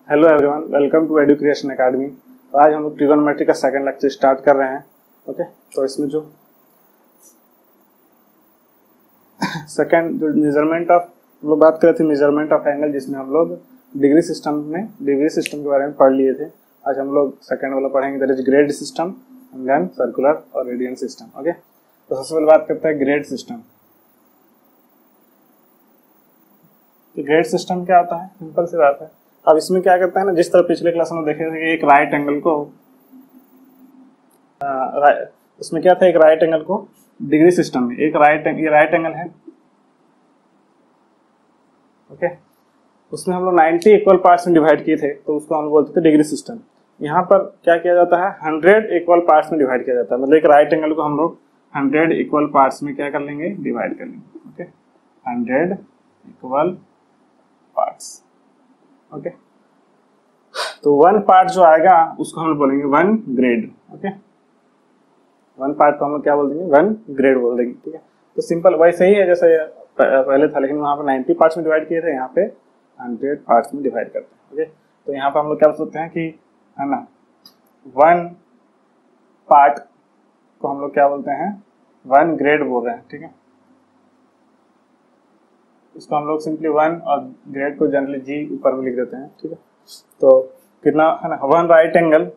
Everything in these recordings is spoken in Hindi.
Hello everyone, welcome to Educreation academy. तो आज हम लोग ट्रिगोनोमेट्री का सेकंड लेक्चर स्टार्ट कर रहे हैं। ओके, तो इसमें जो सेकंड जो मेजरमेंट ऑफ हम लोग बात कर रहे थे, मेजरमेंट ऑफ एंगल, जिसमें हम लोग डिग्री सिस्टम के बारे में पढ़ लिए थे। आज हम लोग सेकंड वाला पढ़ेंगे, that is grade system and then circular और रेडियन सिस्टम। ओके, तो सबसे पहले बात करते हैं ग्रेड सिस्टम। तो ग्रेड सिस्टम क्या होता है? सिंपल सी बात है। अब इसमें क्या करता है ना, जिस तरह पिछले क्लास में देखे थे कि एक राइट एंगल को इसमें क्या था, एक राइट एंगल को डिग्री सिस्टम में एक ये राइट एंगल है। ओके, उसमें हम लोग 90 इक्वल पार्ट्स में डिवाइड किए थे, तो उसको हम बोलते थे डिग्री सिस्टम। यहाँ पर क्या किया जाता है, 100 इक्वल पार्ट्स में डिवाइड किया जाता है। मतलब एक राइट एंगल को हम लोग 100 इक्वल पार्ट्स में क्या कर लेंगे, डिवाइड कर लेंगे। Okay, 100 equal parts. ओके, तो वन पार्ट जो आएगा उसको हम लोग बोलेंगे one grade. Okay, one part को हम लोग क्या बोल देंगे, वन ग्रेड बोल देंगे। ठीक है, तो सिंपल वैसे ही है जैसे पहले था, लेकिन वहां पर 90 पार्ट्स में डिवाइड किए थे, यहाँ पे 100 पार्ट्स में डिवाइड करते हैं। ओके, तो यहाँ पर हम लोग क्या बोल सकते हैं कि है ना, वन पार्ट को हम लोग क्या बोलते हैं, वन ग्रेड बोल रहे हैं। ठीक है, इसको हम लोग सिंपली वन और ग्रेड को जनरली जी ऊपर में लिख देते हैं। ठीक है, तो कितना है ना, one right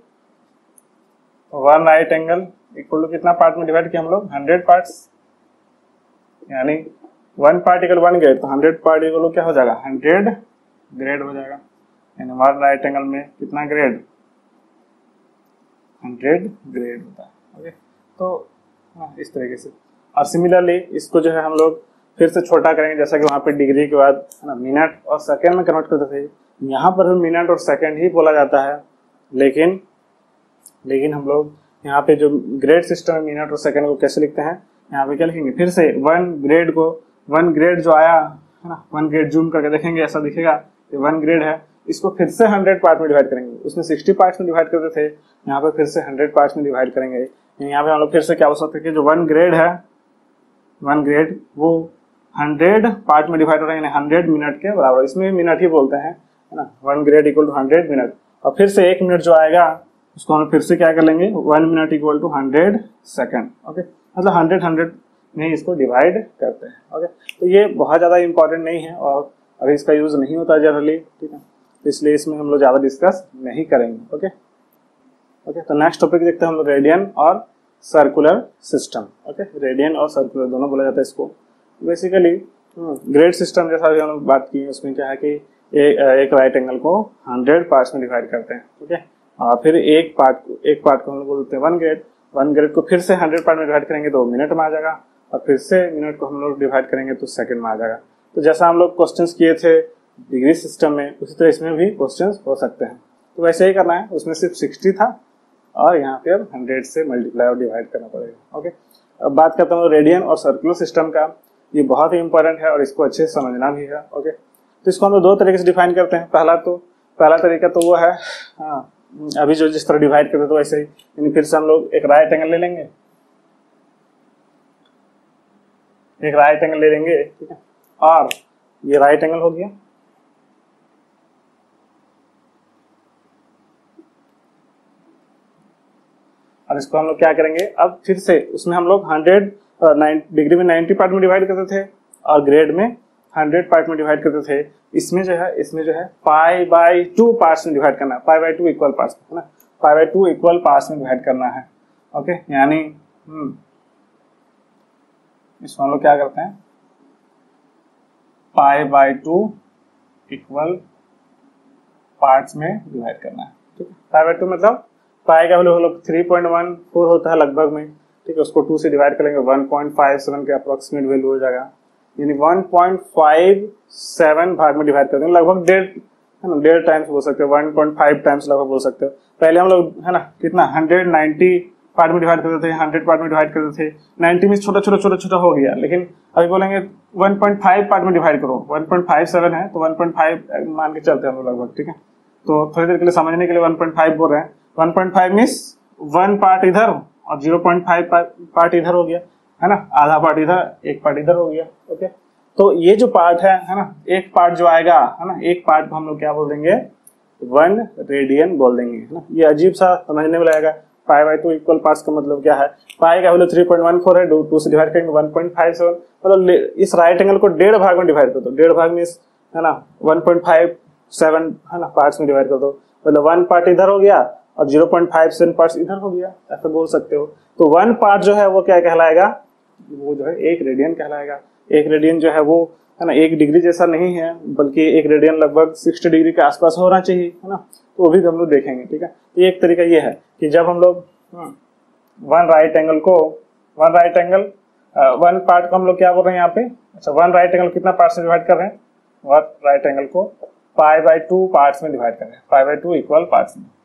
angle equal to कितना पार्ट में डिवाइड किया हम लोग, 100 पार्ट्स, यानी one part equal one grade, तो 100 पार्ट इक्वल क्या हो जाएगा, 100 ग्रेड हो जाएगा। यानी वन राइट एंगल में कितना ग्रेड, 100 ग्रेड होता है। ओके, तो इस तरीके से। और सिमिलरली इसको जो है हम लोग फिर से छोटा करेंगे, जैसा कि वहाँ पे डिग्री के बाद है ना मिनट और सेकंड में कन्वर्ट करते थे। यहाँ पर भी मिनट और सेकंड ही बोला जाता है, लेकिन हम लोग यहाँ पे जो ग्रेड सिस्टम है, मिनट और सेकंड को कैसे लिखते हैं, यहाँ पे क्या लिखेंगे, फिर से वन ग्रेड जो आया है ना, वन ग्रेड जूम करके देखेंगे, ऐसा दिखेगा कि वन ग्रेड है। इसको फिर से 100 पार्ट में डिवाइड करेंगे। उसमें 60 पार्ट्स में डिवाइड करते थे, यहाँ पर फिर से 100 पार्ट्स में डिवाइड करेंगे। यहाँ पे हम लोग फिर से क्या हो सकते हैं कि जो वन ग्रेड है, वन ग्रेड वो 100 पार्ट में डिवाइड हो रहा है, यानी 100 मिनट के बराबर। इसमें मिनट ही बोलते हैं, है ना, one grade equal to 100 minute. और फिर से एक मिनट जो आएगा उसको हम फिर से क्या कर लेंगे, 1 minute equal to 100 second. Okay, मतलब 100 में इसको डिवाइड करते हैं। ओके, तो ये बहुत ज़्यादा इंपॉर्टेंट नहीं है और अभी इसका यूज नहीं होता जनरली। ठीक है, तो इसलिए इसमें हम लोग ज़्यादा डिस्कस नहीं करेंगे। ओके, तो नेक्स्ट टॉपिक देखते हैं हम लोग, रेडियन और सर्कुलर सिस्टम। ओके, रेडियन और सर्कुलर दोनों बोला जाता है इसको। बेसिकली ग्रेड सिस्टम जैसा भी हम लोग बात की, उसमें क्या है कि एक राइट एंगल को 100 पार्ट्स में डिवाइड करते हैं। ठीक है, और फिर एक पार्ट को हम लोग बोलते हैं वन ग्रेड को फिर से 100 पार्ट में डिवाइड करेंगे तो मिनट में आ जाएगा, और फिर से मिनट को हम लोग डिवाइड करेंगे तो सेकंड में आ जाएगा। तो जैसा हम लोग क्वेश्चंस किए थे डिग्री सिस्टम में, उसी तरह इसमें भी क्वेश्चंस हो सकते हैं। तो वैसे ही करना है, उसमें सिर्फ 60 था और यहाँ पे अब 100 से मल्टीप्लाई और डिवाइड करना पड़ेगा। ओके, अब बात करता हूँ रेडियन और सर्कुलर सिस्टम का। ये बहुत ही इंपॉर्टेंट है और इसको अच्छे से समझना भी है। ओके, तो इसको हम लोग दो तरीके से डिफाइन करते हैं। पहला तरीका तो वो है, अभी जो जिस तरह डिवाइड करते तो वैसे ही, यानी फिर से हम लोग एक राइट एंगल ले लेंगे, ठीक है, और ये राइट एंगल हो गया, और इसको हम लोग क्या करेंगे, अब फिर से उसमें हम लोग 100 डिग्री में 90 पार्ट में डिवाइड करते थे और ग्रेड में 100 पार्ट में डिवाइड करते थे। इसमें जो है π/2 पार्ट्स में डिवाइड करना है, π/2 इक्वल पार्ट्स, है ना, π/2 इक्वल पार्ट्स में डिवाइड करना है। ओके, यानी इसको हम लोग क्या करते हैं, π/2 इक्वल पार्ट्स में डिवाइड करना है। ठीक है, π/2 मतलब पाई का वैल्यू हम लोग 3.14 होता है लगभग में। ठीक है, उसको 2 से डिवाइड करेंगे, 1.57 के अप्रोक्सीमेट वैल्यू हो जाएगा, यानी 1.57 भाग में डिवाइड कर देंगे, लगभग डेढ़ टाइम्स बोल सकते हो, 1.5 टाइम्स लगभग बोल सकते हो। पहले हम लोग है ना कितना 190 पार्ट में डिवाइड करते थे, 100 पार्ट में डिवाइड करते थे, 90 में छोटा हो गया, लेकिन अभी बोलेंगे 1.5 पार्ट में डिवाइड करो, 1.57 है तो 1.5 मान के चलते हैं हम लोग लगभग। ठीक है, तो थोड़ी देर के लिए समझने के लिए 1.5 बोल रहे हैं। 1.5 मीन्स 1 पार्ट इधर और 0.5 पार्ट इधर हो गया, है ना, आधा पार्ट इधर, एक पार्ट इधर हो गया। ओके, तो ये जो पार्ट है ना, एक पार्ट जो आएगा, है ना, एक पार्ट को हम लोग क्या बोल देंगे, 1 रेडियन बोल देंगे, है ना। ये अजीब सा समझने में लगेगा, पाई बाई 2 इक्वल पार्ट्स का मतलब क्या है, पाई का वैल्यू 3.14 है, 2 से डिवाइड करेंगे 1.57, मतलब इस राइट एंगल को डेढ़ भाग में डिवाइड कर दो, डेढ़ भाग में है ना 1.57 है ना पार्ट्स में डिवाइड कर दो, मतलब 1 पार्ट इधर हो गया और 0.57 पार्ट्स इधर हो गया, ऐसा बोल सकते हो। तो 1 पार्ट जो है वो क्या कहलाएगा, वो जो है 1 रेडियन कहलाएगा। 1 रेडियन जो है वो है ना 1 डिग्री जैसा नहीं है, बल्कि 1 रेडियन लगभग 60 डिग्री के आसपास होना चाहिए, है ना। तो वो भी हम लोग देखेंगे, ठीक है। तो एक तरीका ये है कि जब हम लोग one right angle one part को हम लोग क्या बोल रहे हैं यहाँ पे, अच्छा 1 राइट एंगल कितना पार्ट से डिवाइड कर रहे हैं, 1 राइट एंगल को पाई बाई 2 पार्ट्स में डिवाइड कर रहे हैं, पाई बाई 2 इक्वल पार्ट्स में,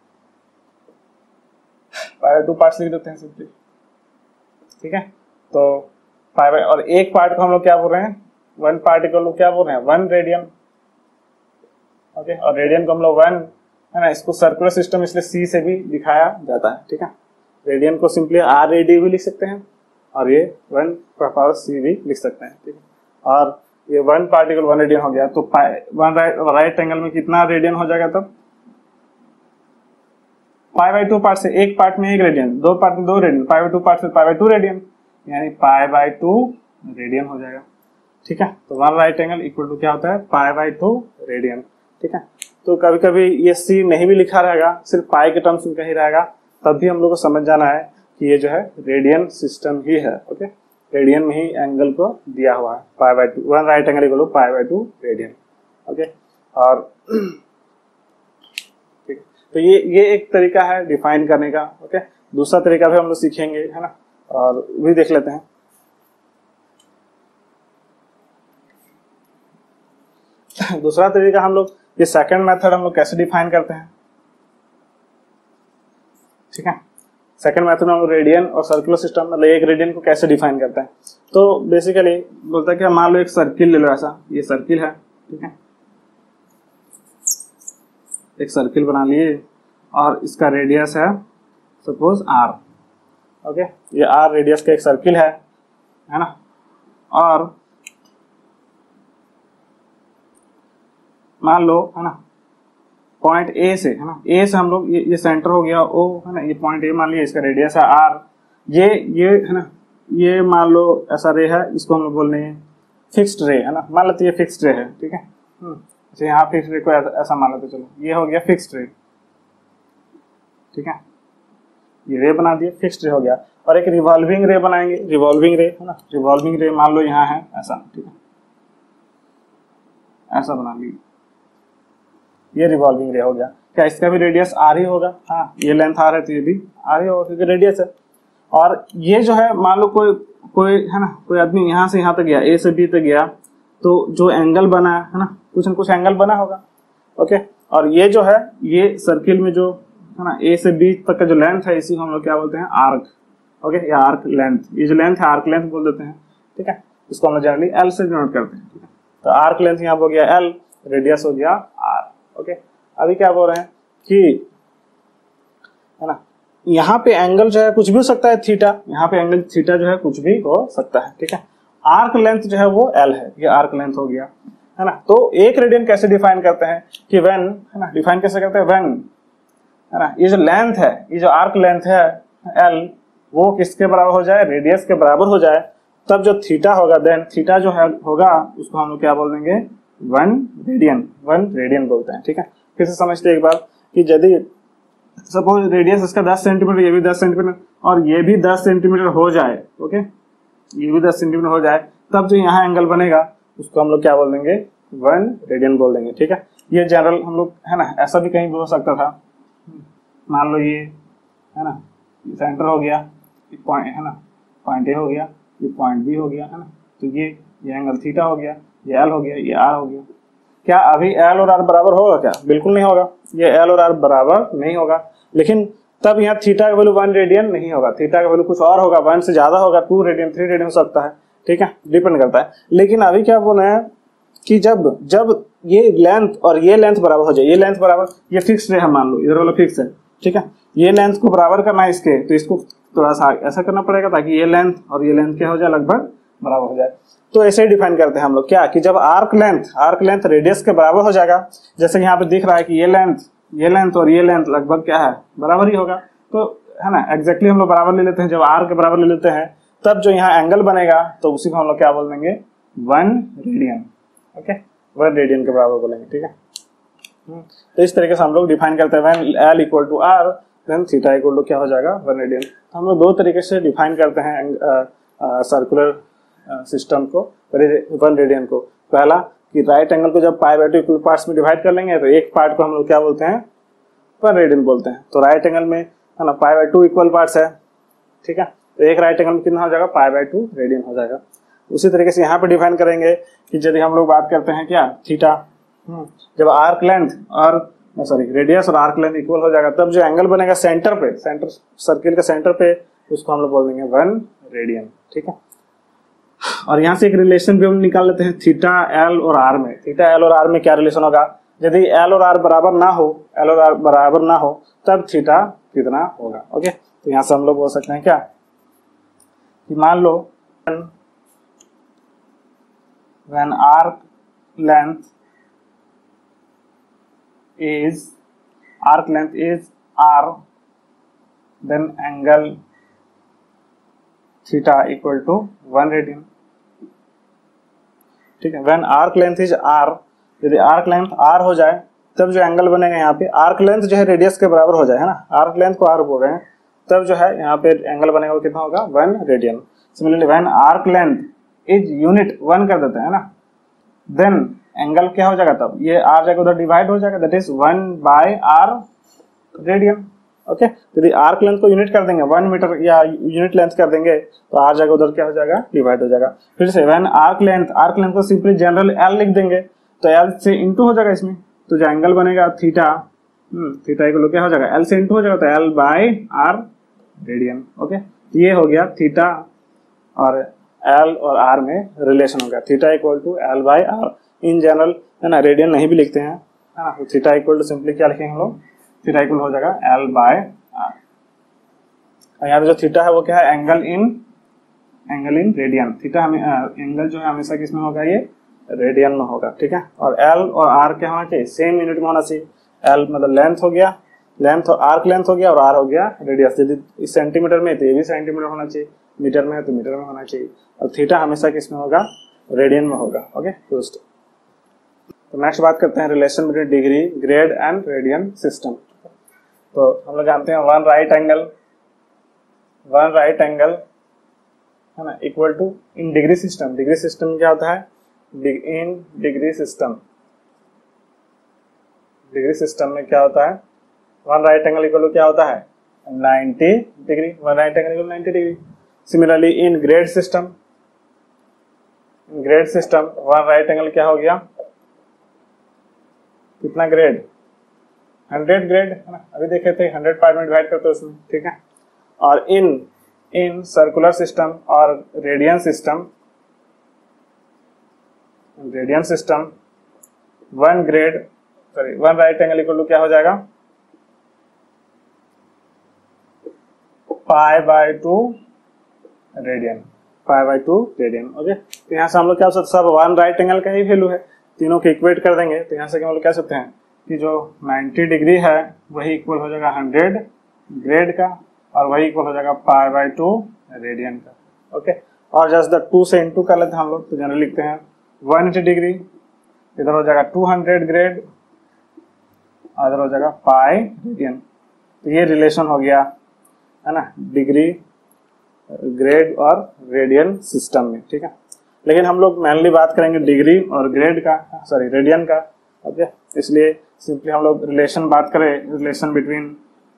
पाई बाई 2 पार्ट्स लिख देते हैं सिंपली, ठीक है। तो पाई बाई, और एक पार्ट को हम लोग क्या बोल रहे हैं, 1 पार्ट को लोग क्या बोल रहे हैं 1 रेडियन, ओके। और रेडियन को हम लोग 1 है ना, इसको सर्कुलर सिस्टम इसलिए सी से भी दिखाया जाता है, ठीक है। रेडियन को सिंपली आर रेडी भी लिख सकते हैं और ये 1 का पावर सी भी लिख सकते हैं, ठीक है। और ये 1 पार्टिकल 1 रेडियन हो गया, तो 1 राइट एंगल में कितना रेडियन हो जाएगा, तब पाई बाई 2 पार्ट से एक पार्ट में 1 रेडियन, 2 पार्ट में 2 रेडियन, पाई बाई 2 पार्ट से पाई बाई 2 रेडियन, यानी पाई बाई 2 रेडियन हो जाएगा, ठीक है। तो 1 राइट एंगल इक्वल टू क्या होता है, पाई बाई 2 रेडियन, ठीक है। तो कभी कभी ये सी नहीं भी लिखा रहेगा, सिर्फ पाई के टर्म्स में कहीं रहेगा, तब भी हम लोग को समझ जाना है कि ये जो है रेडियन सिस्टम ही है, ओके। रेडियन में ही एंगल को दिया हुआ है, pi by 2, 1 right angle equal to pi by 2 radian, okay. और ठीक, तो ये एक तरीका है डिफाइन करने का, ओके। दूसरा तरीका भी हम लोग सीखेंगे, है ना, और भी देख लेते हैं। दूसरा तरीका हम लोग, ये सेकंड मेथड हम लोग कैसे डिफाइन करते हैं, ठीक है। सेकंड मेथड में हम लोग रेडियन और सर्कुलर सिस्टम, मतलब एक रेडियन को कैसे डिफाइन करते हैं। तो बेसिकली बोलता है कि मान लो एक सर्किल ले लो, ऐसा ये सर्किल है, ठीक है। एक सर्किल बना लिए और इसका रेडियस है सपोज r, ओके। ये r रेडियस का एक सर्किल है ना। और मान लो है ना पॉइंट ए से, है ना, ए से हम लोग ये सेंटर हो गया ओ, है ना, ये पॉइंट ए मान लिया, इसका रेडियस है r, ये है ना, ये मान लो ऐसा रे है, इसको हम लोग बोल रहे हैं फिक्स्ड रे, है ना, मान लेते ये फिक्स्ड रे है, ठीक है। अच्छा यहाँ फिक्स्ड रे को ऐसा मान लेते, चलो ये हो गया फिक्स्ड रे, ठीक है। ये रे बना दिए, फिक्स्ड रे हो गया। और एक रिवॉल्विंग रे बनाएंगे, रिवॉल्विंग रे, है ना, रिवॉल्विंग रे मान लो यहाँ है ऐसा, ठीक है, ऐसा बना ली, ये रिवॉल्विंग रे हो गया। क्या इसका भी रेडियस r ही होगा, हाँ ये लेंथ r है तो ये भी r ही होगा क्योंकि रेडियस है। और ये जो है मान लो कोई है ना, कोई आदमी यहाँ से यहाँ तक गया, a से b तक गया, तो जो एंगल बना है ना, कुछ न कुछ एंगल बना होगा, ओके। और ये जो है, ये सर्किल में जो है ना a से b तक का जो लेंथ है, इसी को हम लोग क्या बोलते हैं आर्क, ओके, या आर्क लेंथ, ये जो लेंथ है आर्क लेंथ बोल देते हैं, ठीक है। इसको हम लोग जनरली l से डिनोट करते हैं, ठीक है। तो आर्क लेंथ यहाँ हो गया l, रेडियस हो गया r, ओके। अभी क्या बोल रहे हैं कि है ना, यहाँ पे एंगल जो है कुछ भी हो सकता है, थीटा, यहाँ पे एंगल थीटा जो है कुछ भी हो सकता है, ठीक है। आर्क लेंथ जो है वो l है, ये आर्क लेंथ हो गया, है ना। तो एक रेडियन कैसे डिफाइन करते हैं कि व्हेन, है ना, डिफाइन कैसे करते हैं, व्हेन, है ना, ये जो लेंथ है, ये जो आर्क लेंथ है l, वो किसके बराबर हो जाए, रेडियस के बराबर हो जाए, तब जो थीटा होगा, देन थीटा जो है होगा उसको हम लोग क्या बोल देंगे, 1 रेडियन बोलते हैं, ठीक है। फिर से समझते एक बार कि यदि सपोज रेडियस इसका 10 सेंटीमीटर, ये भी 10 सेंटीमीटर और ये भी 10 सेंटीमीटर हो जाए, ओके, ये भी 10 सेंटीमीटर हो जाए, तब जो यहाँ एंगल बनेगा उसको हम लोग क्या बोल देंगे, 1 रेडियन बोल देंगे, ठीक है। ये जनरल हम लोग, है ना, ऐसा भी कहीं भी हो सकता था, मान लो ये है ना, ये सेंटर हो गया, ये पॉइंट है ना, पॉइंट ए हो गया, ये पॉइंट बी हो गया, है ना, तो ये एंगल थीटा हो गया, ये एल हो गया, ये आर हो गया। क्या अभी एल और आर बराबर होगा क्या, बिल्कुल नहीं होगा, ये एल और आर बराबर नहीं होगा। लेकिन तब यहाँ थीटा का वैल्यू 1 रेडियन नहीं होगा, थीटा का वैल्यू कुछ और होगा, 1 से ज्यादा होगा, 2 रेडियन 3 रेडियन हो सकता है, ठीक है, डिपेंड करता है। लेकिन अभी क्या बोल रहे हैं कि जब ये लेंथ और ये लेंथ बराबर हो जाए, ये लेंथ बराबर, ये फिक्स है, मान लो इधर वाला फिक्स है, ठीक है, ये लेंथ को बराबर करना है इसके, तो इसको थोड़ा सा ऐसा करना पड़ेगा ताकि ये लेंथ और ये लेंथ क्या हो जाए, लगभग बराबर हो जाए। तो ऐसे ही डिफाइन करते हैं हम लोग क्या, कि जब आर्क लेंथ रेडियस के बराबर हो जाएगा, जैसे यहाँ पे दिख रहा है कि ये लेंथ ये लेंथ और ये लेंथ लगभग क्या है, बराबर ही होगा, तो है ना, एग्जैक्टली हम लोग बराबर ले लेते हैं। जब r के बराबर ले लेते हैं तब जो यहाँ एंगल बनेगा तो उसी को हम लोग क्या बोल देंगे, 1 रेडियन। ओके, 1 रेडियन के बराबर बोलेंगे, ठीक है। तो इस तरीके से हम लोग डिफाइन करते हैं when l equal to r then theta equal to क्या हो जाएगा, 1 रेडियन। तो हम लोग दो तरीके से डिफाइन करते हैं सर्कुलर सिस्टम को, 1 रेडियन को। पहला कि राइट एंगल को जब पाई बाय 2 इक्वल पार्ट्स में डिवाइड कर लेंगे तो एक पार्ट को हम लोग क्या बोलते हैं, 1 रेडियन बोलते हैं। तो राइट एंगल में है ना पाई बाय 2 इक्वल पार्ट्स है, ठीक है, तो एक राइट एंगल में कितना हो जाएगा, पाई बाय 2 रेडियन हो जाएगा। उसी तरीके से यहाँ पे डिफाइन करेंगे कि यदि हम लोग बात करते हैं क्या, थीटा, जब आर्क लेंथ और रेडियस और आर्क लेंथ इक्वल हो जाएगा तब जो एंगल बनेगा सेंटर पे, सेंटर सर्किल के सेंटर पे, उसको हम लोग बोल देंगे 1 रेडियन, ठीक है। और यहाँ से एक रिलेशन भी हम निकाल लेते हैं थीटा एल और आर में। थीटा एल और आर में क्या रिलेशन होगा, यदि एल और आर बराबर ना हो, एल और आर बराबर ना हो तब थीटा कितना होगा। ओके, तो यहाँ से हम लोग बोल सकते हैं क्या कि मान लो when arc length is r, then angle theta equal to 1 radian, ठीक है। when arc length is r, यदि आर्क लेंथ r हो जाए तब जो एंगल बनेगा यहाँ पे, आर्क लेंथ जो है रेडियस के बराबर हो जाए, है ना, आर्क लेंथ को r बोल रहे हैं, तब जो है यहाँ पे एंगल बनेगा वो कितना होगा, 1 radian. Similarly when arc length is unit 1 कर देते हैं ना, देन एंगल क्या हो जाएगा, तब ये r जाएगा उधर डिवाइड हो जाएगा, that is 1 by r radian. Okay, यदि आर्क लेंथ को यूनिट कर देंगे 1 मीटर या यूनिट लेंथ कर देंगे तो r जाएगा उधर क्या हो जाएगा, डिवाइड हो जाएगा। फिर से व्हेन आर्क लेंथ को सिंपली जनरल l लिख देंगे तो l से इंटू हो जाएगा इसमें, तो जो एंगल बनेगा थीटा, थीटा इक्वल क्या हो जाएगा, l से इंटू हो जाएगा तो l by r radian. Okay, ये हो गया थीटा और L और R में रिलेशन होगा, theta equal to L by R। In general है ना, रेडियन नहीं भी लिखते हैं, है ना, तो थीटा इक्वल टू सिंपली क्या लिखेंगे हम लोग, थीटा इक्वल हो जाएगा L बाय R। यहाँ पे जो थीटा है वो क्या है, एंगल इन रेडियन। थीटा हमें एंगल जो है हमेशा किसमें होगा, ये रेडियन में होगा, ठीक है। और L और R क्या होना चाहिए, सेम यूनिट में होना चाहिए। L मतलब लेंथ हो गया, लेंथ और आर्क लेंथ हो गया, और R हो गया रेडियस। यदि सेंटीमीटर में तो ये भी सेंटीमीटर होना चाहिए, मीटर में है तो मीटर में होना चाहिए, और थीटा हमेशा किसमें होगा, रेडियन में होगा। ओके, तो नेक्स्ट बात करते हैं relation between degree, grade and radian system. तो हम लोग जानते हैं वन राइट एंगल है ना equal to in degree system. Degree system क्या होता है, इन डिग्री सिस्टम में क्या होता है, one right angle equal to क्या होता है, 90 degree. One right angle equal 90 degree. Similarly in grade system, one right angle क्या हो गया, कितना ग्रेड, 100 ग्रेड, है ना, अभी देखे थे 100 पार्ट में डिवाइड करते हैं उसमें, ठीक है। और इन सर्कुलर सिस्टम और radian system one right angle equal to क्या हो जाएगा, पाई बाय 2 रेडियन। ओके, तो यहाँ से हम लोग क्या हो सकते हैं, सब वन राइट एंगल का ही वैल्यू है, तीनों को इक्वेट कर देंगे तो यहाँ से हम लोग कह सकते हैं कि जो 90 डिग्री है वही इक्वल हो जाएगा 100 ग्रेड का, और वही इक्वल हो जाएगा पाई बाय 2 रेडियन का। ओके, और जस्ट द 2 से इंटू कर लेते हैं हम लोग, तो जनरल लिखते हैं 180 डिग्री, इधर हो जाएगा 200 ग्रेड, और इधर हो जाएगा पाई रेडियन। तो ये रिलेशन हो गया, है ना, डिग्री, ग्रेड और रेडियन सिस्टम में, ठीक है। लेकिन हम लोग मेनली बात करेंगे डिग्री और ग्रेड का, रेडियन का। ओके, इसलिए सिंपली हम लोग बात करें relation between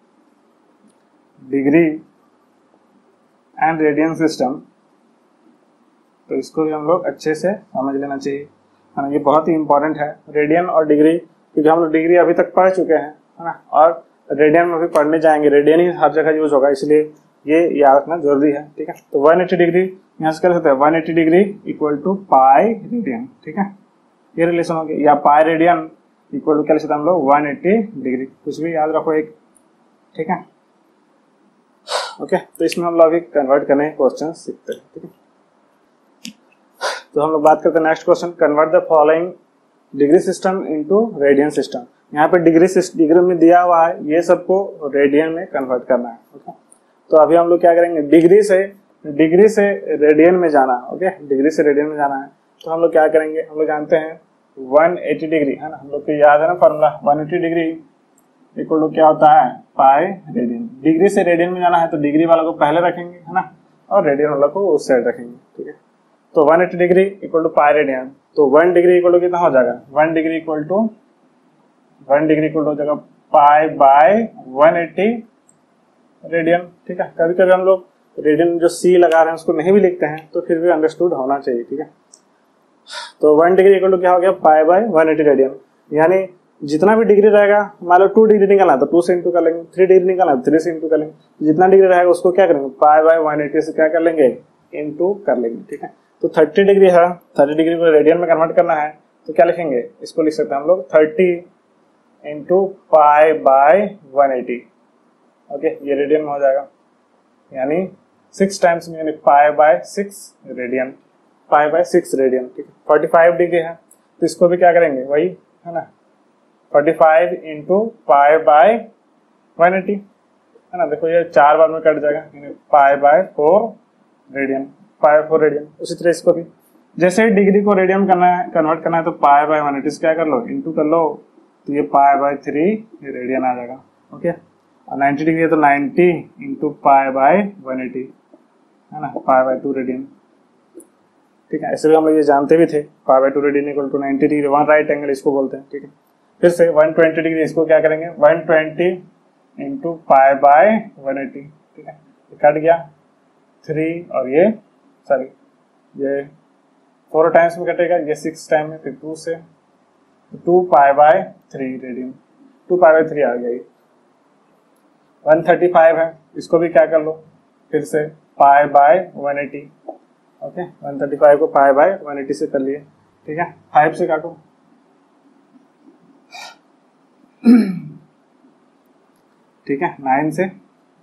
degree and radian system, तो इसको भी हम लोग अच्छे से समझ लेना चाहिए, है ना, ये बहुत ही इंपॉर्टेंट है, रेडियन और डिग्री, क्योंकि हम लोग डिग्री अभी तक पढ़ चुके हैं, है ना, और रेडियन में भी पढ़ने जाएंगे, रेडियन ही हर जगह यूज होगा, इसलिए ये याद रखना जरूरी है, ठीक है। तो 180 डिग्री यहाँ से कर सकते हैं, 180 degree equal to pi radian, ठीक है, ये रिलेशन हो गया। या पाई रेडियन इक्वल टू क्या लिख सकते हैं हम लोग, 180 डिग्री, कुछ भी याद रखो एक, ठीक है। ओके, तो इसमें हम लोग अभी कन्वर्ट करने के क्वेश्चन सीखते हैं, ठीक है। तो हम लोग बात करते हैं next question, convert the following degree system into radian system. यहाँ पे डिग्री में दिया हुआ है, ये सबको रेडियन में कन्वर्ट करना है। ओके, तो अभी हम लोग क्या करेंगे, डिग्री से रेडियन में जाना है। ओके, डिग्री से रेडियन में जाना है, तो हम लोग क्या करेंगे, हम लोग जानते हैं 180 डिग्री है ना, हम लोग को याद है ना फॉर्मूला, 180 डिग्री इक्वल टू क्या होता है, पाई रेडियन। डिग्री से रेडियन में जाना है तो डिग्री वाला को पहले रखेंगे है ना, और रेडियन वाला को उस साइड रखेंगे। ठीक है, तो 180 degree equal to pi radian, तो 1 डिग्री इक्वल टू कितना हो जाएगा, 1 डिग्री इक्वल टू हो जाएगा पाई बाय 180 रेडियन। ठीक है, कभी कभी हम लोग रेडियन जो सी लगा रहे हैं उसको नहीं भी लिखते हैं, तो फिर भी अंडरस्टूड होना चाहिए। ठीक है, तो 1 डिग्री इक्वल टू क्या हो गया, पाई बाय 180 रेडियन। यानी जितना भी डिग्री रहेगा, मान लो 2 डिग्री निकालना है तो 2 से इंटू कर लेंगे, 3 डिग्री निकालना है तो 3 से इंटू कर लेंगे, जितना डिग्री रहेगा उसको क्या करेंगे, पाई बाय 180 से क्या कर लेंगे, इंटू कर लेंगे। ठीक है, तो 30 डिग्री है, 30 डिग्री को रेडियन में कन्वर्ट करना है, तो क्या लिखेंगे, इसको लिख सकते हैं हम लोग 30 इंटू पाई बाय 180। ओके, ये रेडियन में हो जाएगा, यानी 6 टाइम्स में, यानी pi by 6 radian, pi by 6 radian. ठीक है, 45 डिग्री है, तो इसको भी क्या करेंगे, वही है ना, 45 इंटू पाई बाय 180 है ना। देखो ये 4 बार में कट जाएगा, यानी pi by 4 radian, pi by 4 radian. उसी तरह इसको भी जैसे डिग्री को रेडियन करना है, कन्वर्ट करना है, तो पाई बाय 180 से क्या कर लो, इंटू कर लो, तो ये पाई बाय 3 रेडियन आ जाएगा। ओके, और 90 डिग्री है तो 90 इंटू पाई बाय 180 है ना, पाई बाय 2 रेडियन। ठीक है, ऐसे भी हम लोग ये जानते भी थे, pi by 2 radian equal to 90 degree, 1 right angle इसको बोलते हैं। ठीक है, फिर से 120 डिग्री, इसको क्या करेंगे, 120 इंटू पाई बाय 180। ठीक है, कट गया 3, और ये सॉरी ये 4 टाइम्स में कटेगा, ये 6 टाइम में, फिर 2 से 2 pi by 3 radian, 2 pi by 3 आ गया। 135 है, इसको भी क्या कर लो, फिर से पाई बाय 180। ओके, 135 को पाई बाय 180 से कर लिए। ठीक है, 5 से काटो, ठीक है, 9 से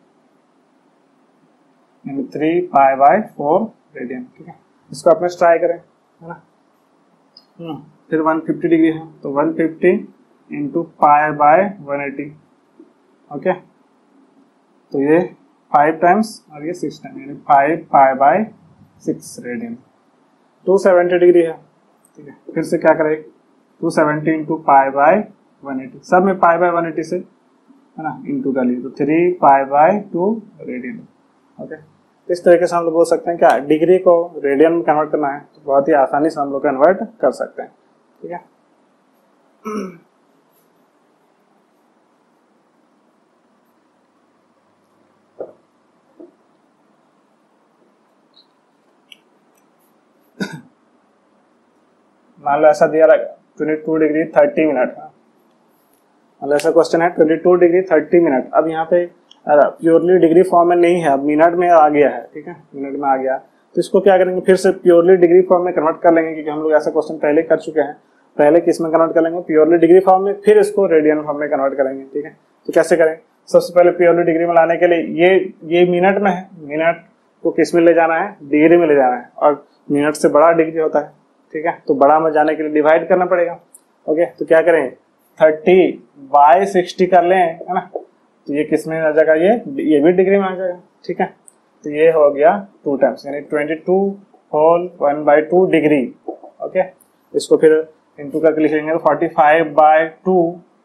3 पाई बाय 4 रेडियन। ठीक है, इसको अपने ट्राई करें है ना। फिर 150 डिग्री है, तो 150 इंटू पाई बाय 180। ओके, तो ये 5 टाइम्स और ये 6 टाइम, यानी 5 पाई बाय 6 रेडियन। 270 डिग्री है। ठीक है, फिर से क्या करें, 270 इंटू पाई बाय 180, सब में पाई बाय 180 से है ना इंटू कर लिए, तो 3 पाई बाय 2 रेडियन। ओके, इस तरीके से हम लोग बोल सकते हैं क्या, डिग्री को रेडियन में कन्वर्ट करना है तो बहुत ही आसानी से हम लोग कन्वर्ट कर सकते हैं। ठीक है, मान लो ऐसा दिया रहेगा 22 डिग्री 30 मिनट, मतलब ऐसा क्वेश्चन है 22 डिग्री 30 मिनट। अब यहाँ पे प्योरली डिग्री फॉर्म में नहीं है, अब मिनट में आ गया है। ठीक है, मिनट में आ गया, तो इसको क्या करेंगे, फिर से प्योरली डिग्री फॉर्म में कन्वर्ट कर लेंगे, क्योंकि हम लोग ऐसा क्वेश्चन पहले कर चुके हैं। पहले किस में कन्वर्ट कर लेंगे, प्योरली डिग्री फॉर्म में, फिर इसको रेडियन फॉर्म में कन्वर्ट करेंगे। ठीक है, तो कैसे करें, सबसे पहले प्योरली डिग्री में लाने के लिए ये मिनट में है, मिनट को किस में ले जाना है, डिग्री में ले जाना है, और मिनट से बड़ा डिग्री होता है। ठीक है, तो बड़ा में जाने के लिए डिवाइड करना पड़ेगा। ओके, तो क्या करें, 30 बाय 60 कर लें है ना, तो ये किस में आ जाएगा, ये भी डिग्री में आ जाएगा। ठीक है, तो ये हो गया 2 टाइम्स, यानी 22 होल 1/2 डिग्री। ओके, इसको फिर इंटू करके लिखेंगे तो 45 बाय 2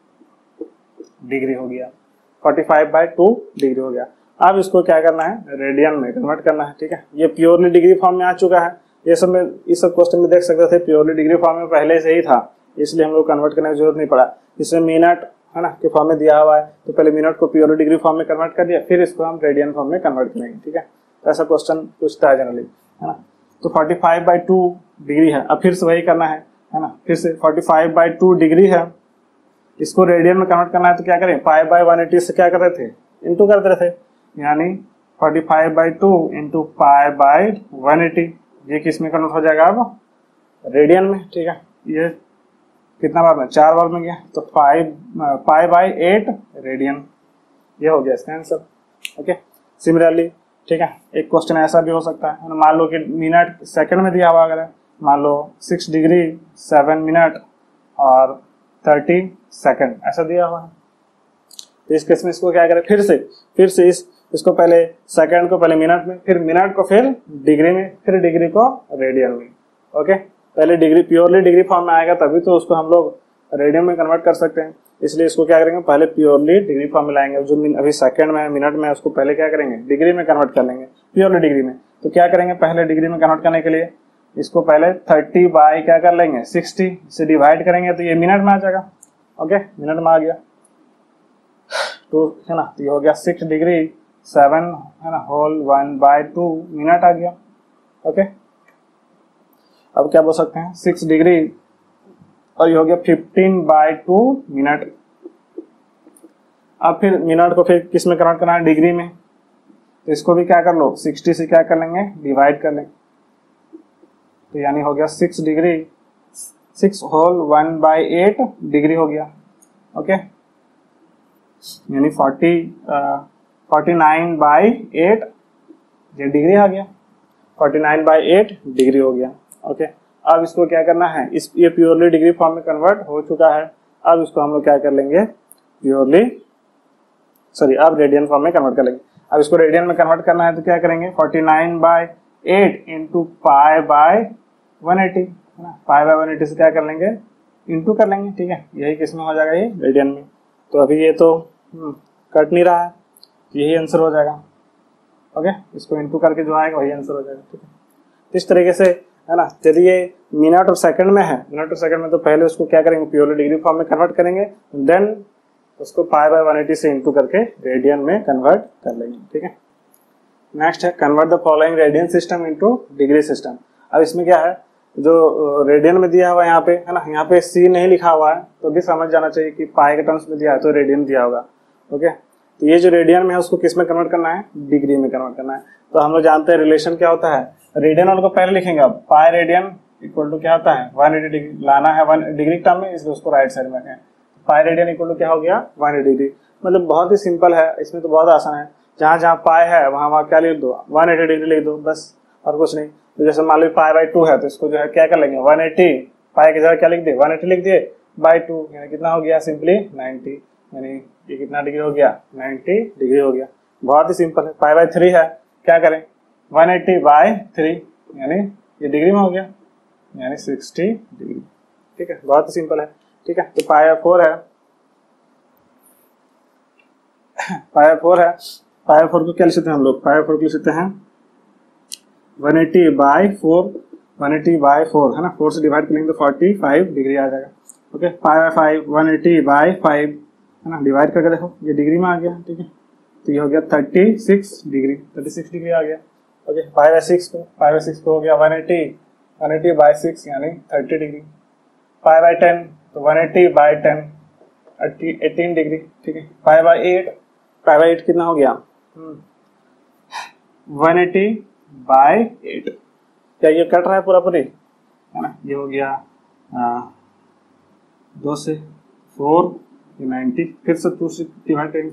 डिग्री हो गया, 45 बाय 2 डिग्री हो गया। अब इसको क्या करना है, रेडियन में कन्वर्ट करना है। ठीक है, ये प्योरली डिग्री फॉर्म में आ चुका है, ये सब में इस सब क्वेश्चन में देख सकते थे प्योरली डिग्री फॉर्म में पहले से ही था, इसलिए हम लोग कन्वर्ट करने की जरूरत नहीं पड़ा। इसमें मिनट है ना के फॉर्म में दिया हुआ है, तो पहले मिनट को प्योरली डिग्री फॉर्म में कन्वर्ट कर दिया, फिर इसको हम रेडियन फॉर्म में कन्वर्ट करेंगे। ठीक है, तो ऐसा क्वेश्चन पूछता है जनरली है ना। तो 45 बाय 2 डिग्री है, अब फिर से वही करना है ना, फिर से 45 बाय 2 डिग्री है, इसको रेडियन में कन्वर्ट करना है, तो क्या करें, पाई बाय 180 से क्या कर रहे थे, इंटू कर रहे थे, यानी 45 बाय 2 इंटू पाई बाय 180, ये किस में कन्वर्ट हो जाएगा, अब रेडियन में। ठीक है, ये कितना बार में, 4 बार में गया, तो पाई बाय 8 रेडियन, ये हो गया इसका आंसर। ओके, सिमिलरली ठीक है, एक क्वेश्चन ऐसा भी हो सकता है, मान लो कि मिनट सेकंड में दिया हुआ, अगर मान लो 6 डिग्री 7 मिनट और 30 सेकंड ऐसा दिया हुआ है। तो इस केस में इसको क्या करें, फिर से इसको पहले सेकंड को पहले मिनट में, फिर मिनट को फिर डिग्री में, फिर डिग्री को रेडियन में। ओके, पहले डिग्री प्योरली डिग्री फॉर्म में आएगा तभी तो उसको हम लोग रेडियन में कन्वर्ट कर सकते हैं। इसलिए इसको क्या करेंगे, पहले प्योरली डिग्री फॉर्म में लाएंगे। जो अभी सेकंड में मिनट में उसको पहले क्या करेंगे, डिग्री में कन्वर्ट कर लेंगे, प्योरली डिग्री में। तो क्या करेंगे, पहले डिग्री में कन्वर्ट करने के लिए इसको पहले 30 बाई क्या कर लेंगे 60 से डिवाइड करेंगे तो ये मिनट में आ जाएगा। ओके, मिनट में आ गया तो है ना, तो ये हो गया 6 डिग्री 7 है ना होल 1/2 मिनट आ गया। ओके, अब क्या बोल सकते हैं 6 डिग्री और ये हो गया 15/2 मिनट। अब फिर मिनट को फिर किस में कन्वर्ट करना है, डिग्री में। तो इसको भी क्या कर लो 60 से क्या कर लेंगे, डिवाइड कर लेंगे। तो यानी हो गया 6 डिग्री 6 होल 1/8 डिग्री हो गया। ओके, यानी 49/8 ये डिग्री आ गया, 49/8 डिग्री हो गया। ओके, अब इसको क्या करना है, ये प्योरली डिग्री फॉर्म में कन्वर्ट हो चुका है। अब इसको हम लोग क्या कर लेंगे, अब रेडियन फॉर्म में कन्वर्ट कर लेंगे। अब इसको रेडियन में कन्वर्ट करना है तो क्या करेंगे, 49/8 इंटू π/180 है ना, π/180 से क्या कर लेंगे, इंटू कर लेंगे। ठीक है, यही किस में हो जाएगा, ये रेडियन में। तो अभी ये तो कट नहीं रहा है, यही आंसर हो जाएगा। ओके, इसको इंटू करके जो आएगा वही आंसर हो जाएगा। ठीक है, तो इस तरीके से है ना। यदि ये मिनट और सेकंड में है, मिनट और सेकंड में तो पहले उसको क्या करेंगे, प्योरली डिग्री फॉर्म में कन्वर्ट करेंगे, देन उसको π/180 से इंटू करके रेडियन में कन्वर्ट कर लेंगे। ठीक है, नेक्स्ट है convert the following radian system into degree system. अब इसमें क्या है, जो रेडियन में दिया हुआ है यहाँ पे है ना, यहाँ पे सी नहीं लिखा हुआ है तो भी समझ जाना चाहिए कि पाई के टर्म्स में दिया है तो रेडियन दिया होगा। ओके, तो ये जो रेडियन में है उसको किस में कन्वर्ट करना है, डिग्री में कन्वर्ट करना है। तो हम लोग जानते हैं रिलेशन क्या होता है, रेडियन वाले को पहले लिखेंगे, अब पाई रेडियन इक्वल टू क्या होता है 180 डिग्री लाना है 1 डिग्री टर्म में, इसलिए उसको राइट साइड में रखें। पाई रेडियन इक्वल टू क्या हो गया 180 डिग्री। मतलब बहुत ही सिंपल है, इसमें तो बहुत आसान है, जहां जहां पाई है वहां वहां क्या लिख दो 180 डिग्री लिख दो बस, और कुछ नहीं। तो जैसे मान लो π/2 है तो इसको जो है क्या कर लेंगे 180, पाई की जगह क्या लिख दिए 180 लिख दिए /2, यानी कितना हो गया सिंपली 90, यानी ये कितना डिग्री हो गया 90 डिग्री हो गया। बहुत ही सिंपल है। π/3 है, क्या करें 180/3 यानी ये डिग्री में हो गया, यानी 60 डिग्री। ठीक है, बहुत ही सिंपल है। ठीक है, तो π/4 है, π/4 को क्या लिख सकते हैं हम लोग, π/4 को लिख सकते हैं 180/4 है ना, 4 से डिवाइड करेंगे तो 45 डिग्री आ जाएगा। ओके, π/5 180/5 है ना, डिवाइड करके देखो ये डिग्री में आ गया। ठीक है, तो ये हो गया 36 डिग्री आ गया। ओके, π/6 को हो गया 180/6 यानी 30 डिग्री। π/10 तो 180/10 18 डिग्री। ठीक है, π/8 कितना हो गया 180/8। क्या ये कट रहा है पूरा है ना, ये हो गया 2 से 4 90, फिर से 2 से डिवाइड करेंगे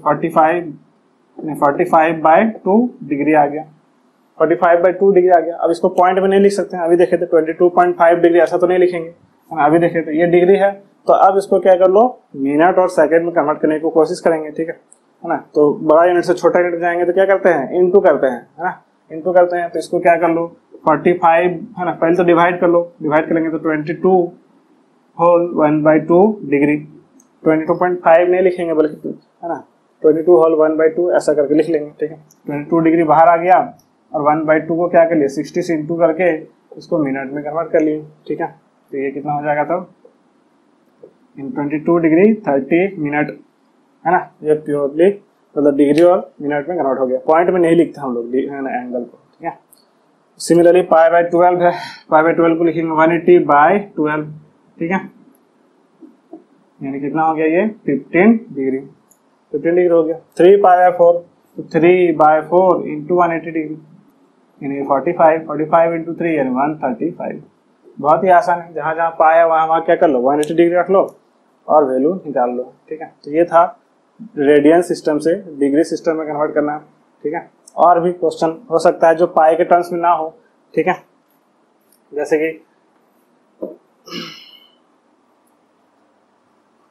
45/2 डिग्री आ गया, 45/2 डिग्री आ गया। अब इसको पॉइंट में नहीं लिख सकते हैं, अभी देखे तो 22.5 डिग्री ऐसा तो नहीं लिखेंगे, अभी देखे तो ये डिग्री है। तो अब इसको क्या कर लो मिनट और सेकंड में कन्वर्ट करने की कोशिश करेंगे। ठीक है ना, तो बड़ा यूनिट से छोटा यूनिट जाएंगे तो क्या करते हैं इंटू करते हैं, है ना, इंटू करते हैं। तो इसको क्या कर लो 45 है ना, पहले तो डिवाइड कर लो, डिवाइड करेंगे तो 22 होल 1/2 डिग्री, 22.5 नहीं लिखेंगे बल्कि है ना 22 होल 1/2 ऐसा करके लिख लेंगे। ठीक है, 22 डिग्री बाहर आ गया और 1/2 को क्या कर लिया 60 से इंटू करके उसको मिनट में कन्वर्ट कर लिए। ठीक है, तो ये कितना हो जाएगा तब इन 22 डिग्री 30 मिनट है ना, ये प्योरली मतलब डिग्री और मिनट में कन्वर्ट हो गया। पॉइंट में नहीं लिखते हम लोग है ना एंगल को। ठीक है, सिमिलरली π/12 है, π/12 को लिखेंगे 180/12। ठीक है, यानी कितना हो गया ये 15 डिग्री हो गया। 3π/4 तो 3/4 इंटू 180 डिग्री यानी 45 इंटू 3 यानी 135। बहुत ही आसान है, जहां जहां पाया है वहां क्या कर लो 180 डिग्री रख लो और वैल्यू निकाल लो। ठीक है, तो ये था रेडियन सिस्टम से डिग्री सिस्टम में कन्वर्ट करना। ठीक है, और भी क्वेश्चन हो सकता है जो पाई के टर्म्स में ना हो। ठीक है, जैसे कि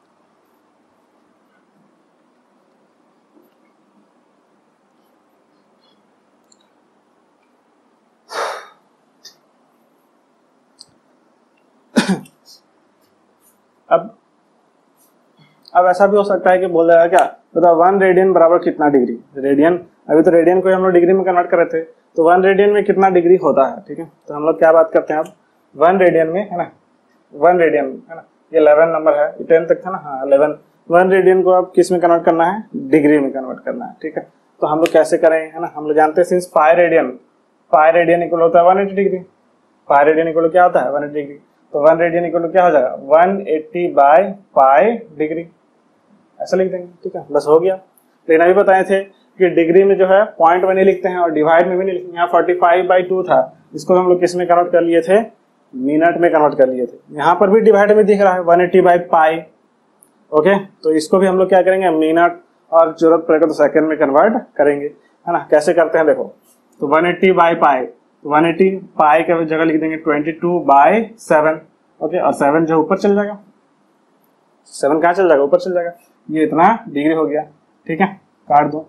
अब ऐसा भी हो सकता है कि बोल देगा क्या, बताओ 1 रेडियन बराबर कितना डिग्री, रेडियन, अभी तो रेडियन को हम लोग डिग्री में कन्वर्ट कर रहे थे, तो 1 रेडियन में कितना डिग्री होता है, ठीक है। तो हम लोग क्या बात करते हैं अब 1 रेडियन में, है ना, 1 रेडियन है ना, ये 11 नंबर है, 10 तक था ना, हाँ 11, 1 रेडियन को अब किस में कन्वर्ट करना है, डिग्री में कन्वर्ट करना है, ठीक है। तो हम लोग कैसे करें, है ना, हम लोग जानते हैं सिंस पाई रेडियन इक्वल होता है 180 डिग्री, पाई रेडियन इक्वल क्या होता है 180 डिग्री, तो 1 रेडियन इक्वल क्या हो जाएगा 180 बाय पाई डिग्री, ऐसा लिख देंगे, ठीक है, बस हो गया। लेकिन अभी बताए थे कि डिग्री में जो है पॉइंट में नहीं लिखते हैं और डिवाइड में भी नहीं लिखते, यहाँ 45/2 था, इसको हम लोग किस में कन्वर्ट कर लिए थे, मिनट में कन्वर्ट कर लिए थे। यहाँ पर भी डिवाइड में दिख रहा है 180 बाई पाई, ओके, तो इसको भी हम लोग क्या करेंगे मिनट और जरूरत पड़ेगा तो सेकंड में कन्वर्ट करेंगे, है ना। कैसे करते हैं देखो, तो 180 बाई पाई, 180 पाई के जगह लिख देंगे 22/7, ओके, और 7 जो ऊपर चल जाएगा, 7 कहाँ चल जाएगा, ऊपर चल जाएगा, ये इतना डिग्री हो गया, ठीक है, काट दो,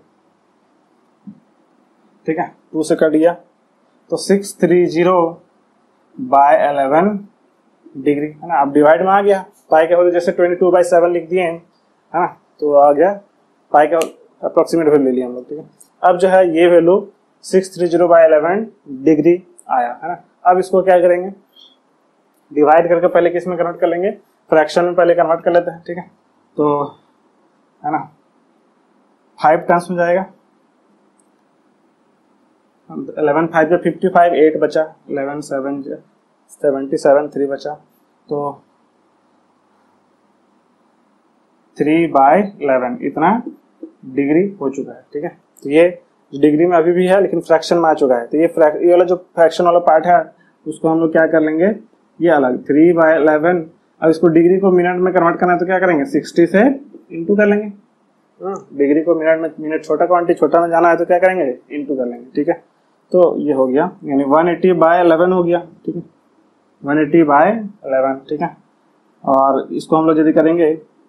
ठीक है, 2 से कट गया तो 630/11 डिग्री, है ना। अब डिवाइड में आ गया, पाई के वैल्यू जैसे 22/7 लिख दिए, है ना, तो आ गया पाई का अप्रोक्सीमेट वैल्यू ले लिया हम लोग, ठीक है। अब जो है ये वैल्यू 630/11 डिग्री आया, है ना। अब इसको क्या करेंगे, डिवाइड करके पहले किस में कन्वर्ट कर लेंगे, फ्रैक्शन में पहले कन्वर्ट कर लेते हैं, ठीक है। तो है ना 5 टाइम्स में जाएगा, 11 5 जो 55, 8 बचा, 11 7 77, 3 बचा, तो 3/11 इतना डिग्री हो चुका है, ठीक है। तो ये डिग्री में अभी भी है लेकिन फ्रैक्शन में आ चुका है, तो ये वाला जो फ्रैक्शन वाला पार्ट है उसको हम लोग क्या कर लेंगे, ये अलग 3/11। अब इसको डिग्री को मिनट में कन्वर्ट करना है तो क्या करेंगे 60 से इंटू कर लेंगे, डिग्री को मिनट में, मिनट छोटा क्वांटिटी छोटा में जाना है तो क्या करेंगे इंटू कर लेंगे, ठीक है। तो ये हो गया, यानी 180/11 हो गया, ठीक है, 180/11, ठीक है। और इसको हम लोग यदि करेंगे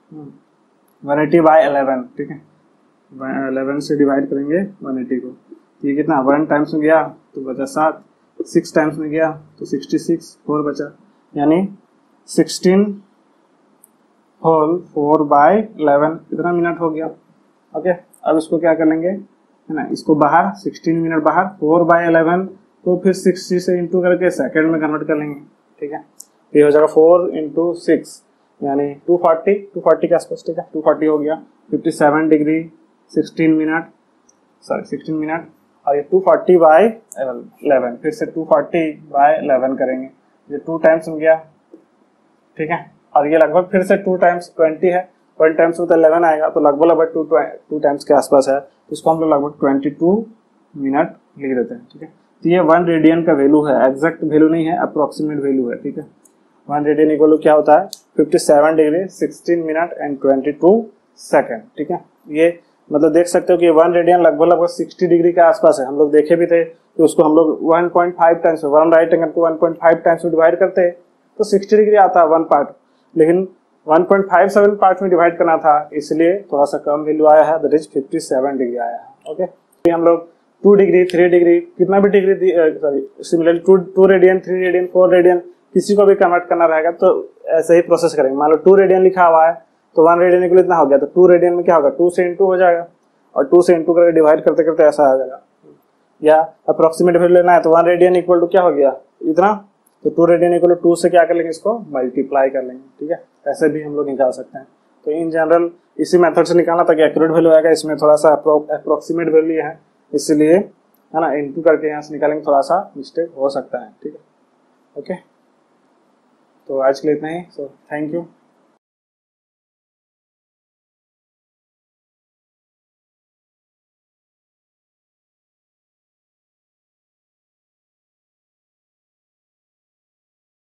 180/11, ठीक है, 11 से डिवाइड करेंगे 180 को, तो ये कितना 1 टाइम्स में गया तो बचा 7, 6 टाइम्स में गया तो 66, 4 बचा, यानी 16 होल 4/11 इतना मिनट हो गया, ओके। अब इसको क्या कर लेंगे, है ना, इसको बाहर 16 मिनट बाहर, 4/11 को फिर 60 से इंटू करके सेकंड में कन्वर्ट कर लेंगे, ठीक है। तो ये हो जाएगा 4 × 6 यानी 240 के आसपास, ठीक है, 240 हो गया, 57 डिग्री 16 मिनट, सॉरी 16 मिनट, और ये 240/11 फिर से 240/11 करेंगे, ये 2 टाइम्स में गया, ठीक है, और ये लगभग फिर से 2 टाइम्स 20 है, 1 टाइम्स में तो 11 आएगा, तो लगभग 2 टाइम्स के आसपास है, तो इसको हम लोग लगभग 22 मिनट लिख देते हैं, ठीक है। तो ये 1 रेडियन का वैल्यू है, एग्जैक्ट वैल्यू नहीं है, अप्रोक्सीमेट वैल्यू है, ठीक है। 1 रेडियन इक्वल क्या होता है 57 डिग्री 16 मिनट एंड 22 सेकेंड, ठीक है। ये मतलब देख सकते हो कि 1 रेडियन लगभग 60 डिग्री के आसपास है, हम लोग देखे भी थे कि उसको हम लोग 1.5 टाइम्स, 1 राइट एंगल को 1.5 टाइम्स में डिवाइड करते हैं तो 60 डिग्री आता है 1 पार्ट, लेकिन 1.57 पार्ट में डिवाइड करना था इसलिए थोड़ा सा कम वैल्यू आया है, दैट इज 57 डिग्री आया है, ओके। हम लोग 2 डिग्री 3 डिग्री कितना भी degree, sorry similarly 2 radian 3 radian 4 radian किसी को भी कन्वर्ट करना रहेगा तो ऐसे ही प्रोसेस करेंगे। मान लो 2 रेडियन लिखा हुआ है तो 1 रेडियन इक्वल इतना हो गया, तो 2 रेडियन में क्या होगा 2 से इंटू हो जाएगा, और 2 से इंटू करके डिवाइड करते करते ऐसा आ जाएगा, या अप्रोक्सीमेट वैल्यू लेना है तो 1 रेडियन इक्वल टू क्या हो गया इतना, तो 2 रेडियन इक्वल टू 2 से क्या कर लेंगे इसको मल्टीप्लाई कर लेंगे, ठीक है। ऐसे भी हम लोग निकाल सकते हैं, तो इन जनरल इसी मेथड से निकालना ताकि एक्यूरेट वैल्यू आएगा, इसमें थोड़ा सा अप्रोक्सीमेट वैल्यू है इसलिए, है ना, इंटू करके यहाँ से निकालेंगे, थोड़ा सा मिस्टेक हो सकता है, ठीक है, ओके। तो आज के लिए इतना ही, सो थैंक यू।